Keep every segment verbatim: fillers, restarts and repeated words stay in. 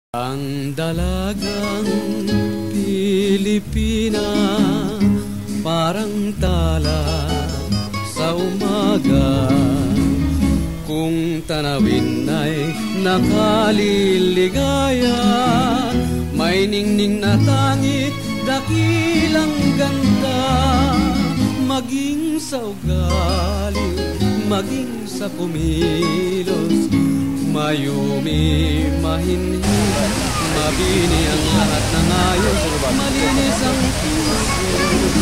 Ang dalagang Pilipina parang tala sa umaga, kung tanawin ay nakaliligaya, may ningning na tangit, dakilang ganda, maging sa ugali, maging sa kumilos, mayumi, mahinhi, mabini ang lahat ng ayos, malinis ang puso.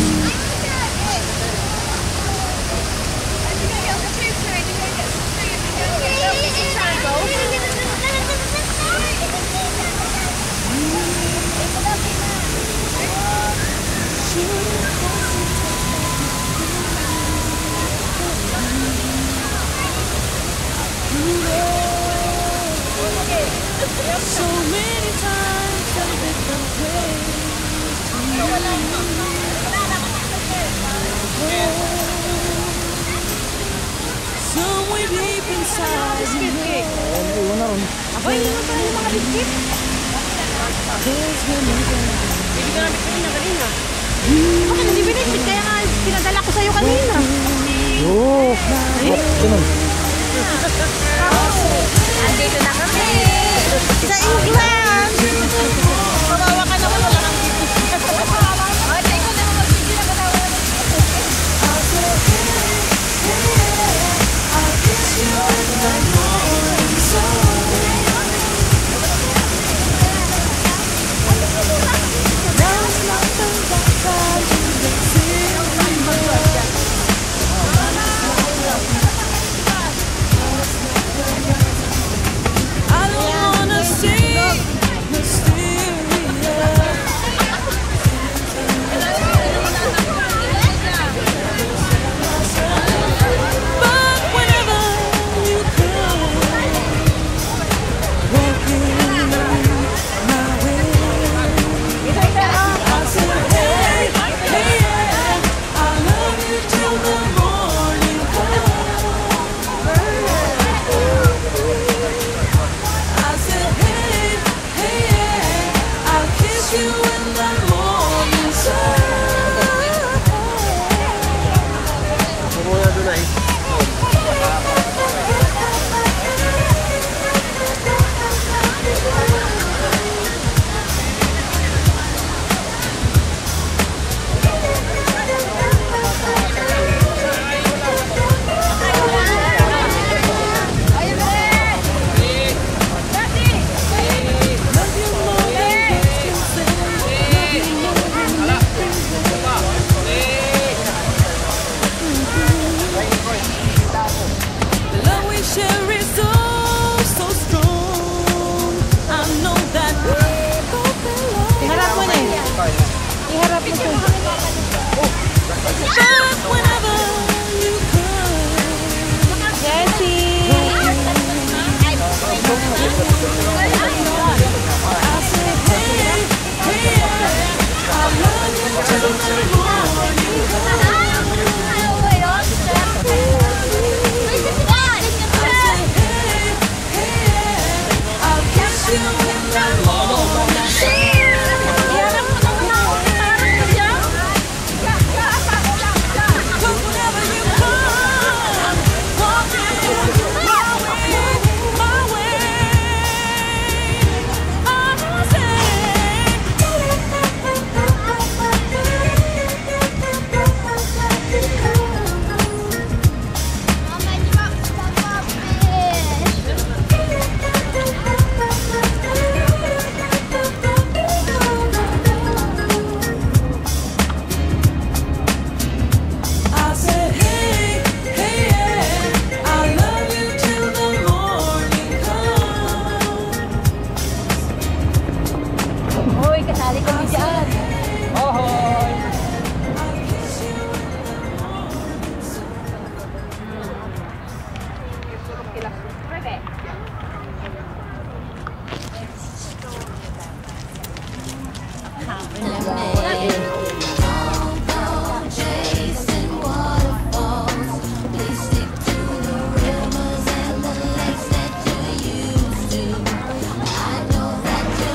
So many times I've been compared to you. Somewhere deep inside me, Ay, ano ba yung mga biscuit? there's another. Hindi ka namin kanina kanina. Bakit hindi biniscuit? Kaya nga pinadala ko sa'yo kanina. Oo. Ganun. Andito na kami sa England. Kawawa ka naman, wala kang biscuit. Ay, ikaw naman magbibigyan na katawa naman. I'll kiss you in the morning sun. There's nothing that I can feel anymore. I don't wanna see mysterious. But whenever you come walking my way, I say, hey, hey, yeah, I love you till the morning comes. I said, hey, hey, yeah, I'll kiss you in the morning sun. Muna doon ay. Love you more than words can say. Love you more than nothing The love we share is so, so strong. I know that we both belong. Iharap mo na eh. Iharap mo ito. But whenever you come, Jessie. I say, hey, hey, yeah, I love you till the morning comes. I say, hey, hey, yeah, I'll kiss you in the morning sun. Iharap mo na muna. Iharap mo siya. Cause whenever you come, walking my way, my way, I say, I said, hey, hey, yeah, I love you till the morning comes. Hoy, kasali kami dyan. Ahoy! I'll kiss you in the morning sun. Chasing waterfalls, please stick to the rivers and the lakes that you used to. I know that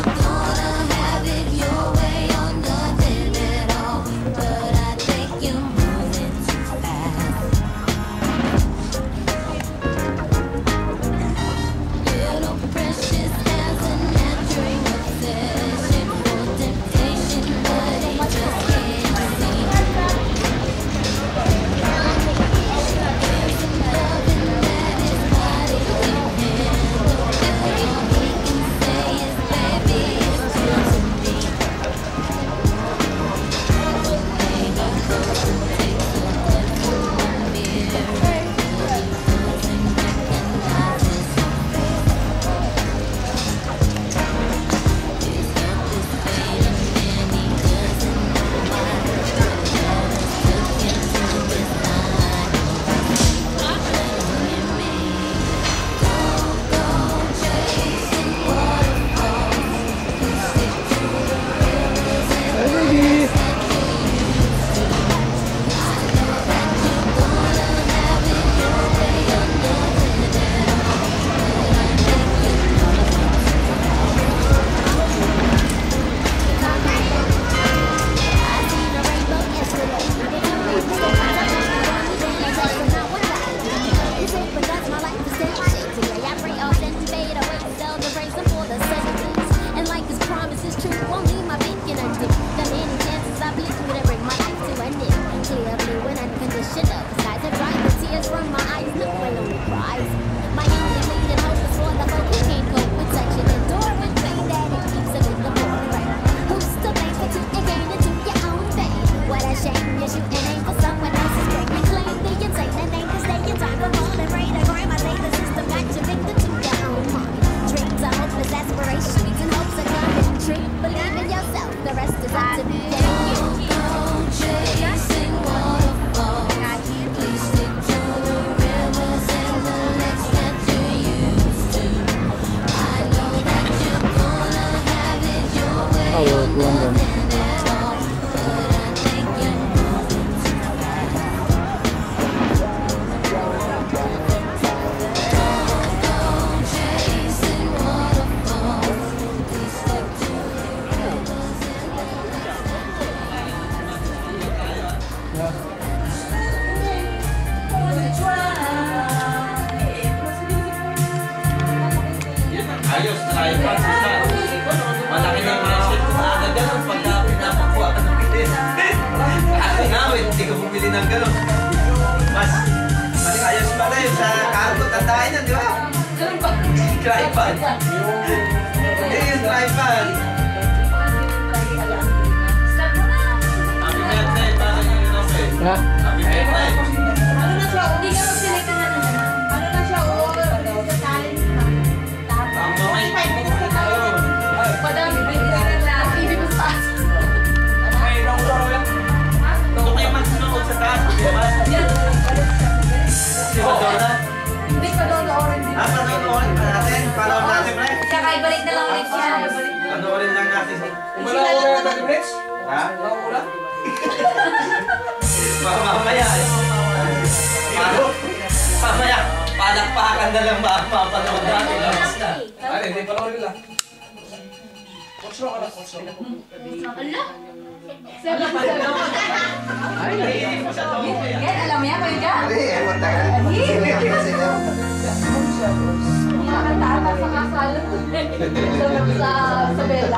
tripod. Hindi yung tripod. Happy birthday, parang yung inofe. Ha? Happy birthday. Ano na siya? Hindi ka mag-select na ano na. Ano na siya? Oo, sa talent na. Ang mamay. Padami binigyan na. Hindi mo sa taas. Ay, nakuha yan. Ito kayo magsunod sa taas. Di ba? Di ba, Donna? Hindi pa doon na orange. Ah, panoorin pa natin. Panoorin natin, pre. Tsaka ibalik na lang ulit siya. Panoorin lang natin. Wala ko na natin, Rex. Ha? Mamaya eh. Mamaya, palakpakan na lang ba ang mapanood natin? Ay, hindi pa lang nila. Coach Rock, ano? Coach Rock. Ala? Seven pa seven. Ay, naiinip mo sa taong ko yan. Yan, alam mo yan, Kuya Jan? Hindi, ewan tayo. Sino yan kasi yan? Nakakataata sa kasal. Sa, sa, sa bela.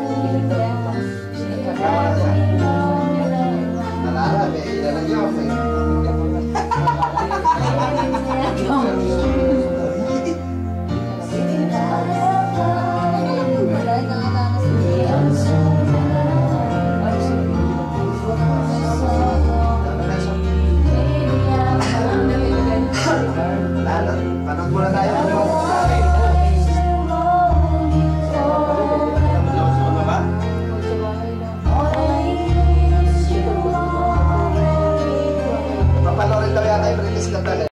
Nalala, may ilan lang yun.